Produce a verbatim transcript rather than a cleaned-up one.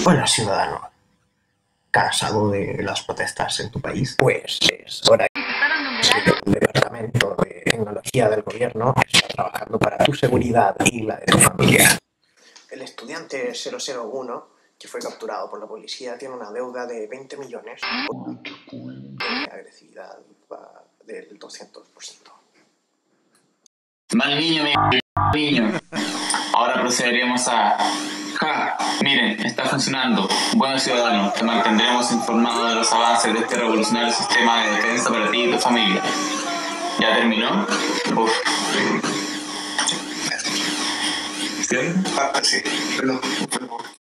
Hola, ciudadano. ¿Cansado de las protestas en tu país? Pues es hora que el Departamento de Tecnología del Gobierno está trabajando para tu seguridad y la de tu familia. El estudiante cero cero uno, que fue capturado por la policía, tiene una deuda de veinte millones de agresividad del doscientos por ciento. Mal niño, mi niño. Ahora procederemos a... ¡Ja! Miren, está funcionando. Bueno, ciudadano, te mantendremos informado de los avances de este revolucionario sistema de defensa para ti y tu familia. ¿Ya terminó? Uf. ¿Sí? Ah, sí. Perdón.